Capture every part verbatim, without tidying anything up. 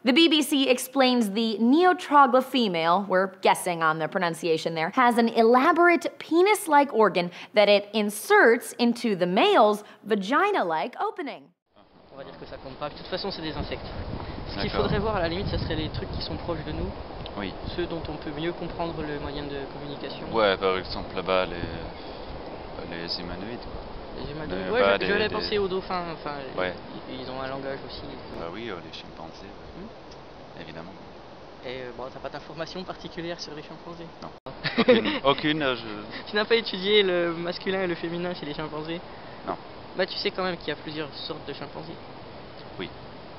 The B B C explains the Neotrogla female, we're guessing on the pronunciation there, has an elaborate penis-like organ that it inserts into the male's vagina-like opening. On va dire que ça compte pas. De toute façon, c'est des insectes. Ce qu'il faudrait voir à la limite, ce serait les trucs qui sont proches de nous. Oui. Ceux dont on peut mieux comprendre le moyen de communication. Ouais, par exemple là-bas, les, les humanoïdes. Quoi. Les humanoïdes. Mais Ouais, bah, j'allais des, penser des... aux dauphins. Enfin, ouais. ils, ils ont un langage aussi. Bah oui, euh, les chimpanzés, ouais. mmh. Évidemment. Et euh, bon, t'as pas d'informations particulières sur les chimpanzés? Non. Aucune. Aucune euh, je... Tu n'as pas étudié le masculin et le féminin chez les chimpanzés? Non. Bah tu sais quand même qu'il y a plusieurs sortes de chimpanzés. Oui.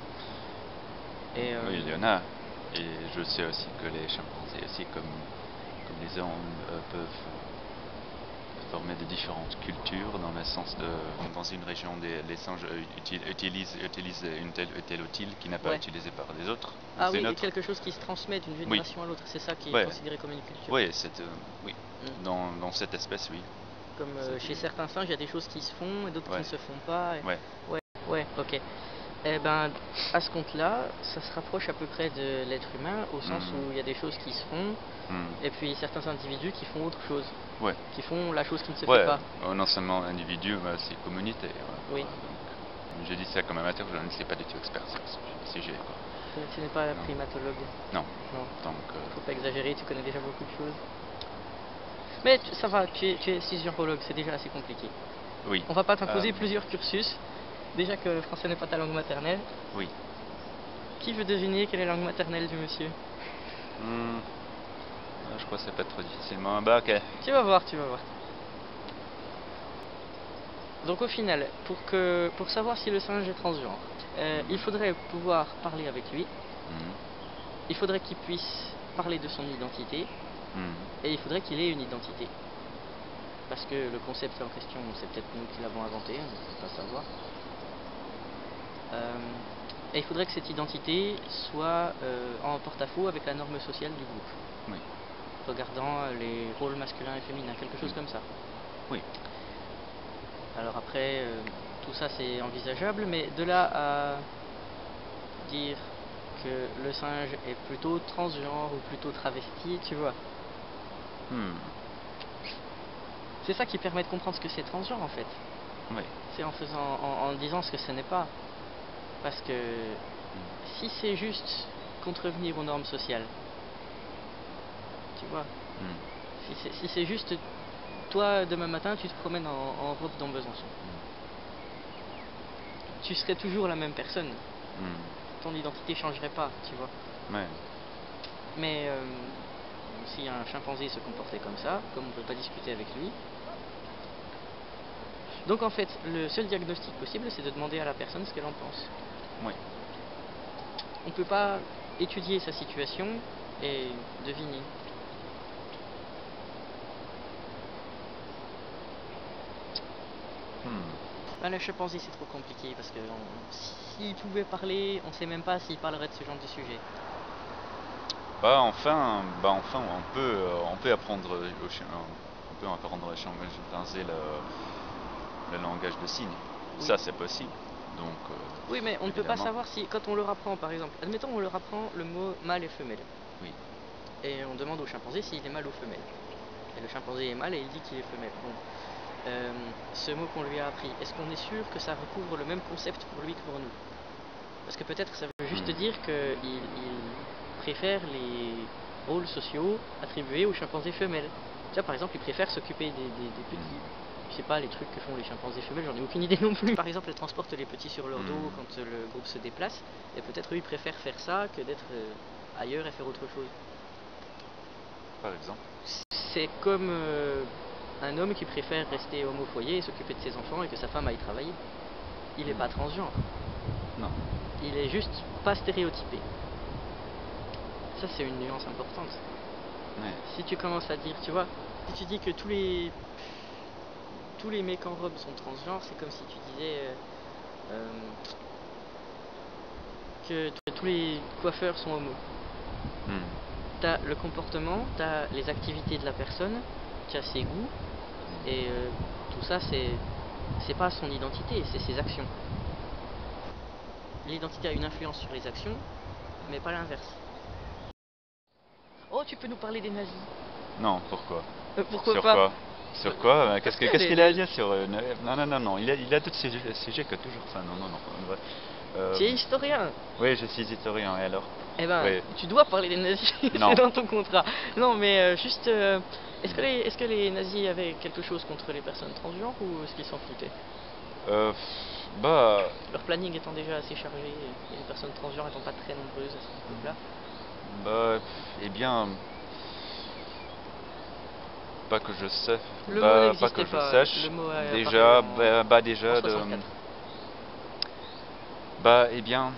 Et euh... Oui, il y en a. Et je sais aussi que les chimpanzés aussi, comme, comme les hommes, euh, peuvent former de différentes cultures, dans le sens de, dans une région, des, les singes util, utilisent, utilisent une telle, tel outil qui n'est pas ouais. utilisé par les autres. Ah oui, quelque chose qui se transmet d'une génération oui. à l'autre, c'est ça qui est ouais. considéré comme une culture. Oui, euh, oui. Mm. Dans, dans cette espèce, oui. Comme euh, chez certains singes, il y a des choses qui se font et d'autres ouais. qui ne se font pas. Et... Ouais. ouais, ouais, ok. Eh ben, à ce compte-là, ça se rapproche à peu près de l'être humain, au sens mmh. où il y a des choses qui se font, mmh. et puis certains individus qui font autre chose, ouais. qui font la chose qui ne se ouais. fait pas. Euh, non seulement individu, mais aussi communauté. Ouais. Oui. Donc, je dis ça comme amateur, je ne suis pas du tout expert sur ce sujet. Quoi. Tu n'es pas non. primatologue? Non. Non. Donc, euh... faut pas exagérer, tu connais déjà beaucoup de choses. Mais tu, ça va, tu es, tu es physiologue, c'est déjà assez compliqué. Oui. On va pas t'imposer euh... plusieurs cursus. Déjà que le français n'est pas ta langue maternelle. Oui. Qui veut deviner quelle est la langue maternelle du monsieur? mmh. Je crois que c'est pas trop difficilement. Bah ok. Tu vas voir, tu vas voir. Donc au final, pour, que, pour savoir si le singe est transgenre, euh, mmh. il faudrait pouvoir parler avec lui. Mmh. Il faudrait qu'il puisse parler de son identité. Mmh. Et il faudrait qu'il ait une identité. Parce que le concept en question, c'est peut-être nous qui l'avons inventé, on ne peut pas savoir. Euh, et il faudrait que cette identité soit euh, en porte-à-faux avec la norme sociale du groupe. Oui. Regardant les rôles masculins et féminins, quelque chose oui. comme ça. Oui. Alors après, euh, tout ça c'est envisageable, mais de là à dire que le singe est plutôt transgenre ou plutôt travesti, tu vois. Hmm. C'est ça qui permet de comprendre ce que c'est transgenre en fait. Oui. C'est en faisant, en, en disant ce que ce n'est pas. Parce que si c'est juste contrevenir aux normes sociales, tu vois, mm. si c'est si juste toi demain matin tu te promènes en, en robe dans Besançon, mm. tu serais toujours la même personne, mm. ton identité changerait pas, tu vois. Ouais. Mais euh, si un chimpanzé se comportait comme ça, comme on peut pas discuter avec lui, donc en fait le seul diagnostic possible c'est de demander à la personne ce qu'elle en pense. Oui. On ne peut pas étudier sa situation et deviner. Hmm. Ben, le chimpanzé c'est trop compliqué parce que s'il pouvait parler, on ne sait même pas s'il parlerait de ce genre de sujet. Bah enfin, bah enfin on peut, euh, on peut apprendre au chien, on peut apprendre au chimpanzé le, le langage de signes. Oui. Ça c'est possible. Donc, euh, oui, mais on ne peut pas savoir si, quand on leur apprend, par exemple, admettons on leur apprend le mot mâle et femelle. Oui. Et on demande au chimpanzé s'il est mâle ou femelle. Et le chimpanzé est mâle et il dit qu'il est femelle. Bon, euh, ce mot qu'on lui a appris, est-ce qu'on est sûr que ça recouvre le même concept pour lui que pour nous? Parce que peut-être ça veut juste dire qu'il il préfère les rôles sociaux attribués aux chimpanzés femelles. Tu vois, par exemple, il préfère s'occuper des, des, des petits... Je sais pas les trucs que font les chimpanzés femelles, j'en ai aucune idée non plus. Par exemple, elles transportent les petits sur leur dos mmh. quand le groupe se déplace, et peut-être eux ils préfèrent faire ça que d'être euh, ailleurs et faire autre chose. Par exemple. C'est comme euh, un homme qui préfère rester homme au foyer et s'occuper de ses enfants et que sa femme aille travailler. Il n'est mmh. pas transgenre. Non. Il est juste pas stéréotypé. Ça c'est une nuance importante. Ouais. Si tu commences à dire, tu vois, si tu dis que tous les tous les mecs en robe sont transgenres, c'est comme si tu disais euh, euh, que tous les coiffeurs sont homo. Mm. T'as le comportement, t'as les activités de la personne, t'as ses goûts, et euh, tout ça c'est c'est pas son identité, c'est ses actions. L'identité a une influence sur les actions, mais pas l'inverse. Oh, tu peux nous parler des nazis? Non, pourquoi? Euh, pourquoi Sur pas? quoi? Sur quoi? Euh, Qu'est-ce que- que qu'est-ce les- qu'il a à dire sur... euh, non, non, non, non, il a, il a d'autres sujets, sujets que toujours ça, non, non, non. Euh, Tu es historien. Oui, je suis historien, et alors? Eh ben, Oui. tu dois parler des nazis, Non. c'est dans ton contrat. Non, mais euh, juste, euh, est-ce que, les, est-ce que les nazis avaient quelque chose contre les personnes transgenres ou est-ce qu'ils s'en foutaient? Euh, bah... Leur planning étant déjà assez chargé et les personnes transgenres étant pas très nombreuses à cette époque-là. Bah, eh bien... Pas que je sais, Le bah, mot pas n'existait que je pas, sache. le mot a Déjà, apparu en- bah, bah, déjà, en de, soixante-quatre. bah, eh bien,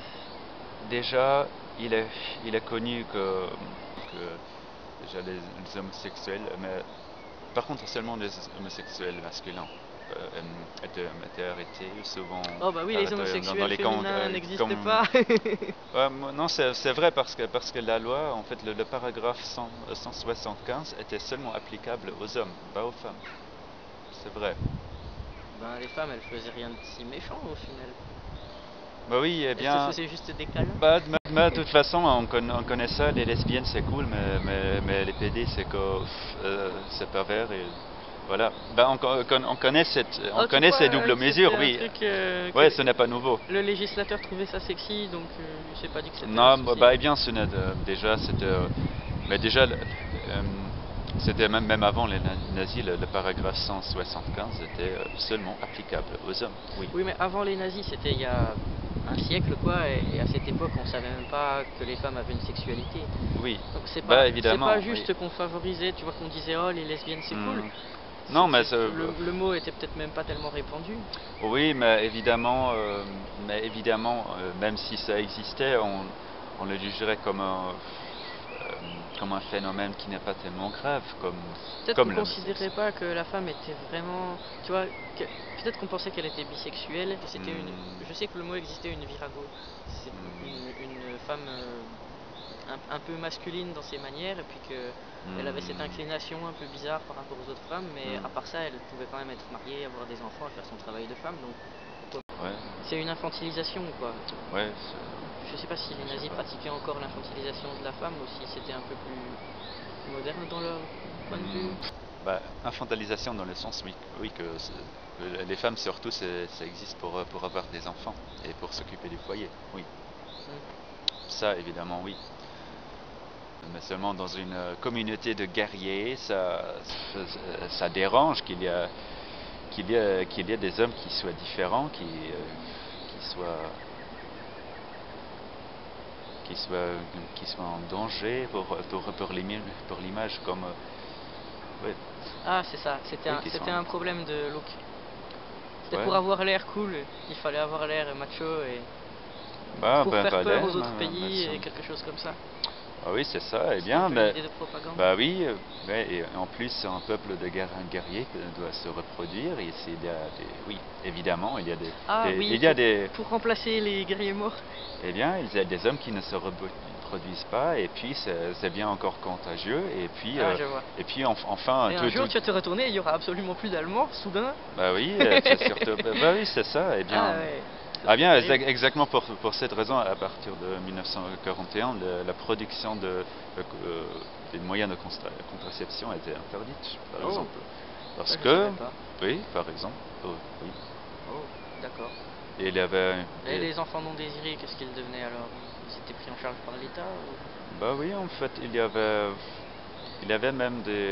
déjà, il est, il est connu que, que déjà les, les homosexuels, mais par contre seulement les homosexuels masculins euh, étaient, étaient arrêtés, souvent Oh bah oui, les arrêtés dans- homosexuels dans les camps, féminins euh, n'existent comme- pas. Ouais, moi, non, c'est c'est vrai parce que, parce que la loi, en fait, le, le paragraphe cent, cent soixante-quinze était seulement applicable aux hommes, pas aux femmes. C'est vrai. Ben les femmes, elles faisaient rien de si méchant au final. Bah oui, eh Elles bien... se faisaient juste des câlins. Bah, de, bah, de toute façon, on, conna- on connaît ça, les lesbiennes c'est cool, mais, mais, mais les P D c'est que euh, c'est pervers et voilà. Bah, on, con- on connaît, cette, on Oh, tu connaît crois, ces euh, doubles c'était mesures, un oui. truc, euh, Ouais, que ce n'est pas nouveau. le législateur trouvait ça sexy, donc euh, il s'est pas dit que c'était Non, un bah, souci. bah, eh bien, ce n'est de- déjà, c'était, euh, mais déjà, le- euh, c'était même, même avant les na- nazis, le, le paragraphe cent soixante-quinze était euh, seulement applicable aux hommes. Oui. Oui, mais avant les nazis, c'était il y a un siècle, quoi, et, et à cette époque, on savait même pas que les femmes avaient une sexualité. Oui. Donc c'est Bah, pas, c'est évidemment, pas oui. juste qu'on favorisait, tu vois, qu'on disait oh les lesbiennes c'est Hmm. cool. Non, C'est- mais c'est- ça- le, le mot était peut-être même pas tellement répandu. Oui, mais évidemment, euh, mais évidemment, euh, même si ça existait, on, on le jugerait comme un, euh, comme un phénomène qui n'est pas tellement grave, comme, Peut-être comme qu'on le- considérait pas que la femme était vraiment, tu vois, que- peut-être qu'on pensait qu'elle était bisexuelle, que c'était une, Hmm. je sais que le mot existait, une virago, c'est Hmm. une, une femme euh, un, un peu masculine dans ses manières, et puis que elle avait cette Hmm. inclination un peu bizarre par rapport aux autres femmes, mais Hmm. à part ça, elle pouvait quand même être mariée, avoir des enfants, et faire son travail de femme, donc Ouais, c'est une infantilisation, quoi. ouais, c'est- Je sais pas si les Je sais nazis pas. pratiquaient encore l'infantilisation de la femme, ou si c'était un peu plus moderne dans leur point de vue. Hmm. Bah, infantilisation dans le sens, oui, oui que, c'est- que les femmes surtout, c'est- ça existe pour, euh, pour avoir des enfants et pour s'occuper du foyer, oui. Hmm. Ça, évidemment, oui. Mais seulement dans une euh, communauté de guerriers, ça, ça, ça dérange qu'il y a, qu'il y a, qu'il y a des hommes qui soient différents, qui, euh, qui soient, qui soient, qui soient en danger pour, pour, pour l'image, pour l'image comme, euh, ouais, Ah, c'est ça, c'était Oui, un, qui c'était sont- un problème de look. C'était Ouais. pour avoir l'air cool, il fallait avoir l'air macho et bah, pour ben, faire pas peur l'air, aux autres mais- pays mais et ça- quelque chose comme ça. Ah oui, c'est ça, eh C'était un bien, peu mais, l'idée de propagande. bah oui, euh, ouais, et en plus, un peuple de guerre- guerriers doit se reproduire, et c'est il y a des, oui, évidemment, il y a des, Ah des- oui, il y a pour, des, pour remplacer les guerriers morts. eh bien, il y a des hommes qui ne se reproduisent pas, et puis c'est c'est bien encore contagieux, et puis, Ah, euh, je vois. et puis enf- enfin, Et tout, un jour tout- tu vas te retourner et il y aura absolument plus d'Allemands, soudain. bah oui, euh, c'est surtout, bah, bah oui, c'est ça, eh bien, Ah ouais. ah bien, c'est terrible. exa- exactement pour, pour cette raison, à partir de mille neuf cent quarante et un, le- la production de, de- euh, des moyens de constra- contraception était interdite, par Oh. exemple. Parce Ça, je que, savais pas. oui, par exemple, oh, oui, Oh, d'accord. et il y avait, Et et- les enfants non désirés, qu'est-ce qu'ils devenaient alors? Ils étaient pris en charge par l'État ou... bah oui, en fait, il y avait, il y avait même des,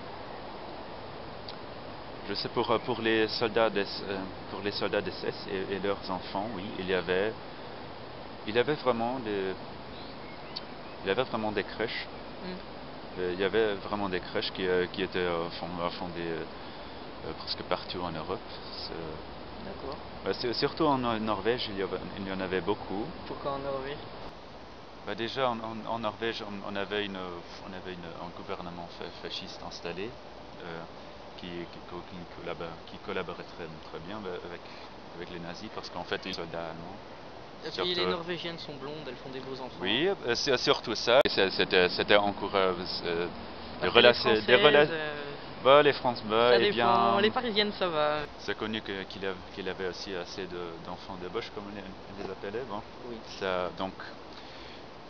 je sais pour, pour les soldats des, euh, pour les soldats d'S S et, et leurs enfants, oui, il y avait, il y avait vraiment des, il y avait vraiment des crèches. Hmm. Euh, Il y avait vraiment des crèches qui, euh, qui étaient euh, fond- fondées euh, euh, presque partout en Europe. C'est- D'accord. bah, c'est- surtout en Nor- Norvège, il y, avait- il y en avait beaucoup. Pourquoi en Norvège? Bah, déjà en, en- en Norvège, on, on avait, une, on avait une- un gouvernement fa- fasciste installé euh, qui, qui, co- qui collabore- qui collaborait très, très bien avec, avec les nazis parce qu'en fait, les soldats allemands. Et puis les surtout- Norvégiennes sont blondes, elles font des beaux enfants. Oui, euh, c'est surtout ça. Et c'est- C'était c'était encouragé. euh, des Après, les relations. Des Françaises, rela- euh, bah, les Français, bah, ça eh dépend. bien. Les Parisiennes, ça va. C'est connu que- qu'il av- qu'il avait aussi assez de- d'enfants de, bauche, comme on les, on les appelait. Bon. Oui. Ça, donc,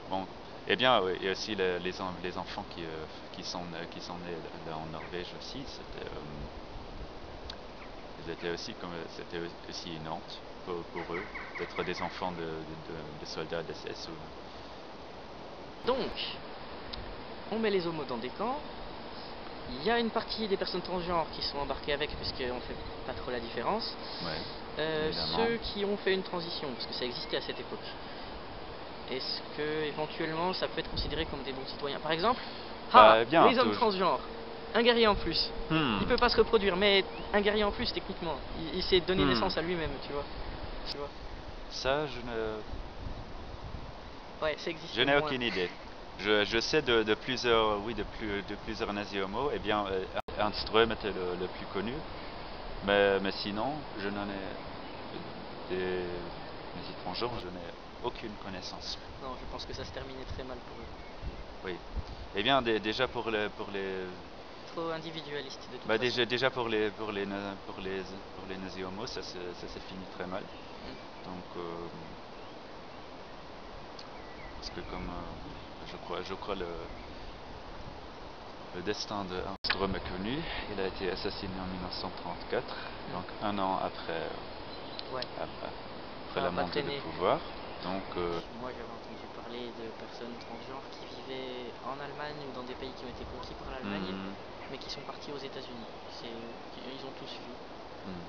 Bon, eh bien, oui, et aussi les, les, en- les enfants qui, euh, qui, sont, euh, qui sont nés là en Norvège aussi, c'était, euh, ils étaient aussi comme, c'était aussi une honte pour, pour eux d'être des enfants de, de, de- de soldats d'S S. Ou... Donc, on met les homos dans des camps. Il y a une partie des personnes transgenres qui sont embarquées avec, puisqu'on ne fait pas trop la différence. Ouais, Euh, évidemment. ceux qui ont fait une transition, parce que ça existait à cette époque, est-ce que éventuellement ça peut être considéré comme des bons citoyens? Par exemple, Bah, ah, bien, les hommes tout- transgenres, un guerrier en plus. Hmm. Il peut pas se reproduire, mais un guerrier en plus techniquement. Il, il s'est donné Hmm. naissance à lui-même, tu vois. Tu vois. Ça, je ne... Ouais, ça existe. Je n'ai moins. aucune idée. Je, je sais de, de plusieurs, oui, de, plus, de plusieurs nazis homo. Eh bien, euh, Ernst Ström était le, le plus connu. Mais, mais sinon, je n'en ai des nazis transgenres, je n'ai aucune connaissance. Non, je pense que ça se terminait très mal pour eux. Oui. Eh bien, dé- déjà pour les, pour les, Trop individualiste de toute bah, façon. déjà, déjà pour les, pour les, na- pour les, pour les nazis homo, ça, se- ça s'est fini très mal. Mm. Donc, euh, parce que comme euh, je crois, je crois le, le destin de Ernst Röhm est connu, il a été assassiné en mille neuf cent trente-quatre, Mm. donc un an après, Ouais. après, après Ça la a pas montée traîné. du pouvoir. Donc, euh, Moi j'avais entendu parler de personnes transgenres qui vivaient en Allemagne ou dans des pays qui ont été conquis par l'Allemagne, hmm, mais qui sont partis aux États-Unis. C'est, ils ont tous fui. hmm,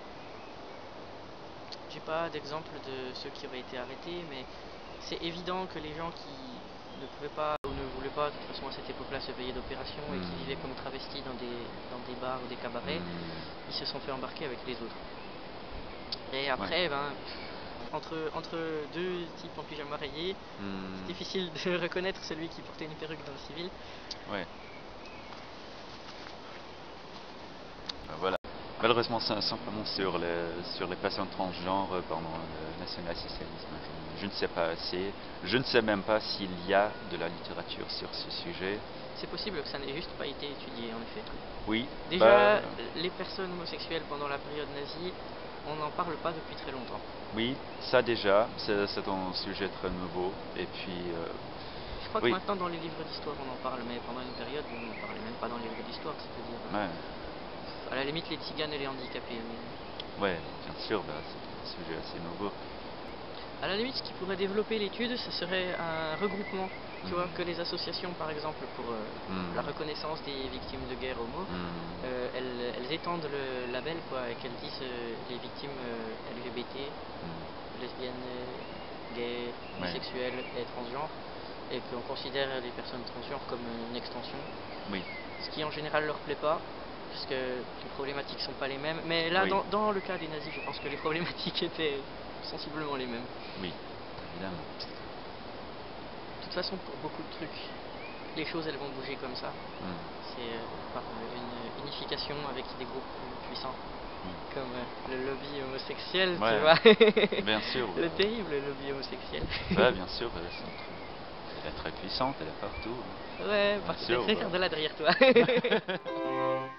J'ai pas d'exemple de ceux qui auraient été arrêtés, mais c'est évident que les gens qui ne pouvaient pas ou ne voulaient pas de toute façon à cette époque-là se payer d'opération et qui Mm. vivaient comme travestis dans des, dans des bars ou des cabarets, hmm, ils se sont fait embarquer avec les autres. Et après, ben, entre, entre deux types en pyjama rayé, hmm, c'est difficile de reconnaître celui qui portait une perruque dans le civil. ouais. Ben voilà. Malheureusement, sim- simplement sur les, sur les personnes transgenres euh, pendant le national-socialisme, je, je ne sais pas assez. Je ne sais même pas s'il y a de la littérature sur ce sujet. C'est possible que ça n'ait juste pas été étudié, en effet. Oui. Déjà, bah, les personnes homosexuelles pendant la période nazie, on n'en parle pas depuis très longtemps. oui, ça déjà, c'est c'est un sujet très nouveau. Et puis, euh, Je crois oui. que maintenant dans les livres d'histoire on en parle, mais pendant une période on n'en parlait même pas dans les livres d'histoire, c'est-à-dire ouais, à la limite les tziganes et les handicapés. Mais ouais, bien sûr, bah, c'est un sujet assez nouveau. à la limite, ce qui pourrait développer l'étude, ce serait un regroupement. Tu Mm. vois, que les associations, par exemple, pour euh, Mm. la reconnaissance des victimes de guerre homo, Hmm, euh, elles, elles étendent le label, quoi, et qu'elles disent euh, les victimes euh, L G B T, hmm, lesbiennes, euh, gays, Ouais. bisexuelles et transgenres, et qu'on considère les personnes transgenres comme une extension. oui, Ce qui en général leur plaît pas, puisque les problématiques sont pas les mêmes. Mais là, Oui. dans, dans le cas des nazis, je pense que les problématiques étaient sensiblement les mêmes. oui, évidemment. De toute façon, pour beaucoup de trucs, les choses elles vont bouger comme ça. Hmm, C'est euh, par euh, une unification avec des groupes plus puissants, hmm. comme euh, le lobby homosexuel, Ouais, tu vois. Bien sûr. Le ouais. terrible lobby homosexuel. Ouais, bien sûr, elle est, très- elle est très puissante, elle est partout. Ouais, Bien par sûr, contre, bah. regarde là derrière toi.